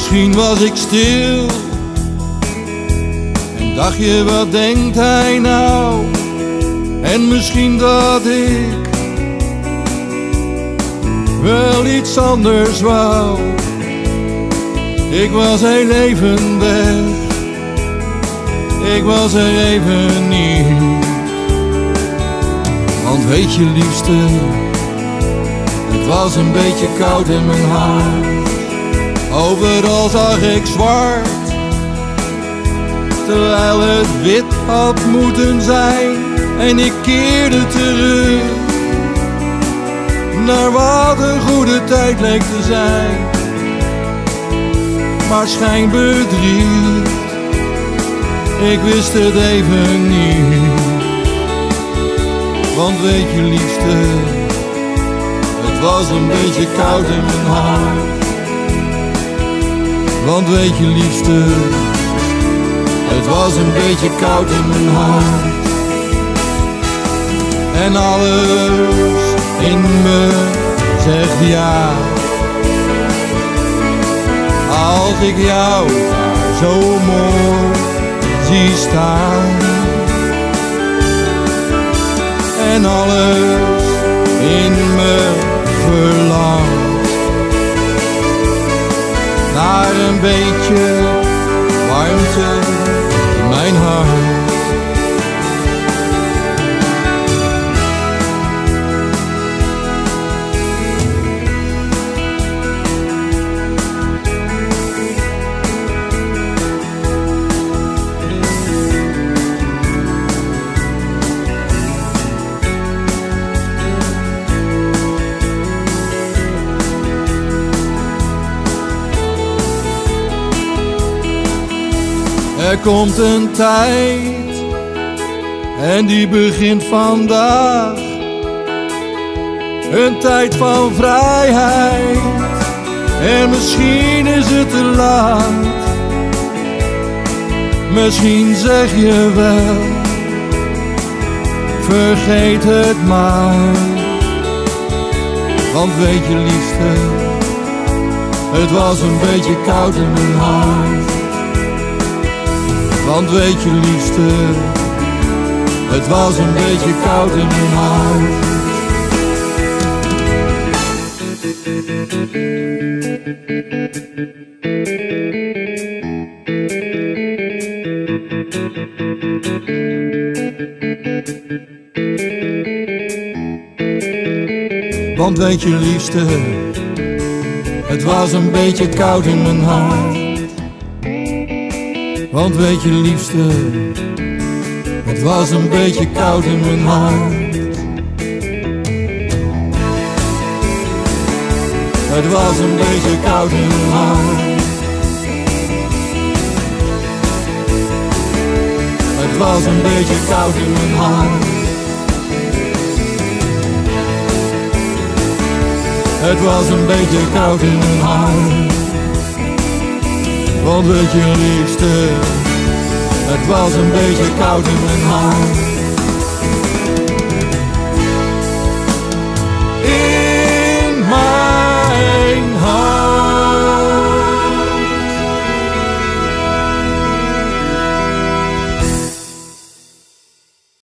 Misschien was ik stil en dacht je, wat denkt hij nou? En misschien dat ik wel iets anders wou. Ik was heel even weg, ik was er even niet. Want weet je liefste, het was een beetje koud in mijn hart. Overal zag ik zwart, terwijl het wit had moeten zijn. En ik keerde terug naar wat een goede tijd leek te zijn. Maar schijnbedriegt, ik wist het even niet. Want weet je liefste, het was een beetje koud in mijn hart. Want weet je liefste, het was een beetje koud in mijn hart. En alles in me zegt ja, als ik jou daar zo mooi zie staan. En alles in me verlangt naar een beetje warmte in mijn hart. Er komt een tijd en die begint vandaag. Een tijd van vrijheid en misschien is het te laat. Misschien zeg je wel, vergeet het maar. Want weet je liefste, het was een beetje koud in mijn hart. Want weet je liefste, het was een beetje koud in mijn hart. Want weet je liefste, het was een beetje koud in mijn hart. Want weet je liefste, het was een beetje koud in mijn hart. Het was een beetje koud in mijn hart. Het was een beetje koud in mijn hart. Het was een beetje koud in mijn hart. Want weet je liefste, het was een beetje koud in mijn hart.